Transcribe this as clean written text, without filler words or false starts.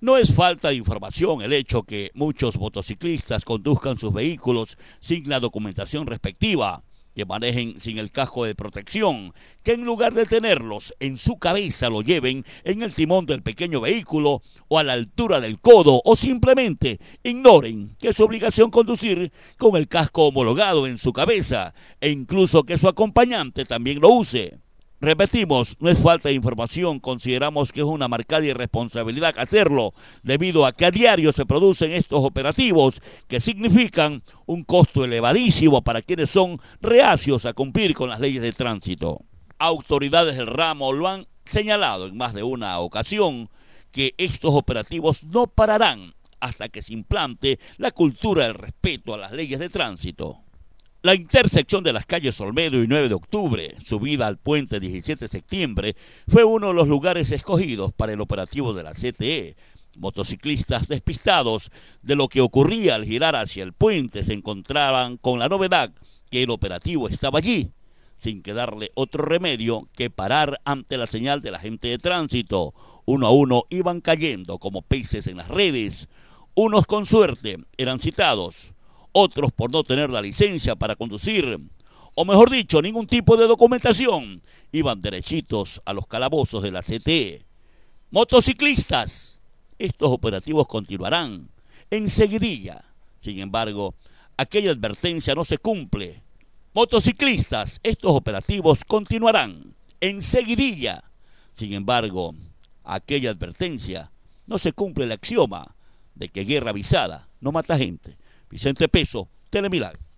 No es falta de información el hecho que muchos motociclistas conduzcan sus vehículos sin la documentación respectiva, que manejen sin el casco de protección, que en lugar de tenerlos en su cabeza lo lleven en el timón del pequeño vehículo o a la altura del codo, o simplemente ignoren que es su obligación conducir con el casco homologado en su cabeza e incluso que su acompañante también lo use. Repetimos, no es falta de información, consideramos que es una marcada irresponsabilidad hacerlo, debido a que a diario se producen estos operativos que significan un costo elevadísimo para quienes son reacios a cumplir con las leyes de tránsito. Autoridades del ramo lo han señalado en más de una ocasión, que estos operativos no pararán hasta que se implante la cultura del respeto a las leyes de tránsito. La intersección de las calles Olmedo y 9 de octubre, subida al puente 17 de septiembre, fue uno de los lugares escogidos para el operativo de la CTE. Motociclistas despistados de lo que ocurría al girar hacia el puente se encontraban con la novedad que el operativo estaba allí, sin quedarle otro remedio que parar ante la señal del agente de tránsito. Uno a uno iban cayendo como peces en las redes. Unos con suerte eran citados, otros por no tener la licencia para conducir, o mejor dicho, ningún tipo de documentación, iban derechitos a los calabozos de la CTE. Motociclistas, estos operativos continuarán enseguidilla. Sin embargo, aquella advertencia no se cumple. Motociclistas, estos operativos continuarán enseguidilla. Sin embargo, aquella advertencia no se cumple el axioma de que guerra avisada no mata gente. Vicente Peso, Telemilagro.